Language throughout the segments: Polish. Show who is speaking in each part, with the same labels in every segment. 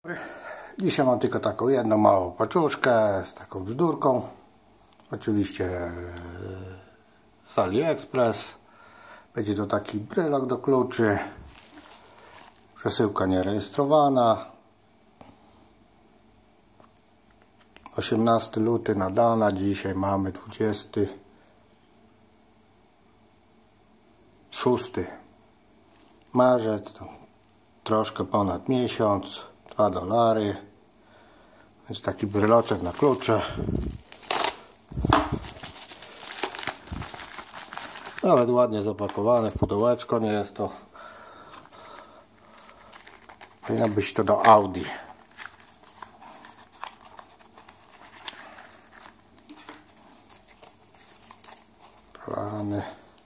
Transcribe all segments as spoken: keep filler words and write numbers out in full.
Speaker 1: Dzisiaj mam tylko taką jedną małą paczuszkę z taką bzdurką. Oczywiście z AliExpress. Będzie to taki brylok do kluczy. Przesyłka nierejestrowana. osiemnastego lutego nadana. Dzisiaj mamy dwudziestego szóstego marzec. Troszkę ponad miesiąc. dwa dolary. Więc taki bryloczek na klucze. Nawet ładnie zapakowane w pudełeczko. Nie jest to... Powinno być to do Audi. Plany.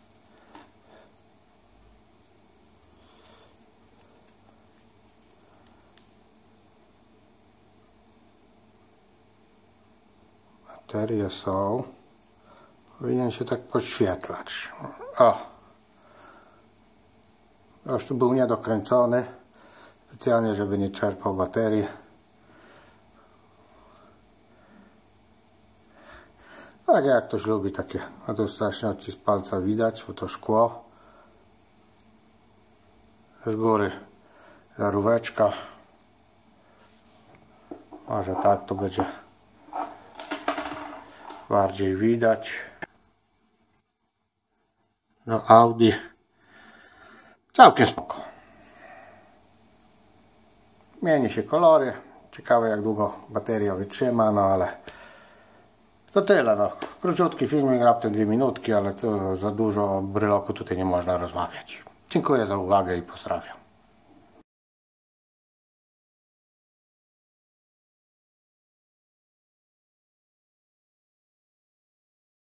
Speaker 1: Baterie są. Powinien się tak podświetlać. O! Już tu był niedokręcony. Specjalnie, żeby nie czerpał baterii. Tak jak ktoś lubi takie. A tu strasznie odcisk palca widać, bo to szkło. Z góry żaróweczka. Może tak to będzie bardziej widać. Do Audi. Całkiem spoko. Mieni się kolory. Ciekawe jak długo bateria wytrzyma, no ale to tyle. No. Króciutki filmik, raptem dwie minutki, ale to za dużo o bryloku tutaj nie można rozmawiać. Dziękuję za uwagę i pozdrawiam.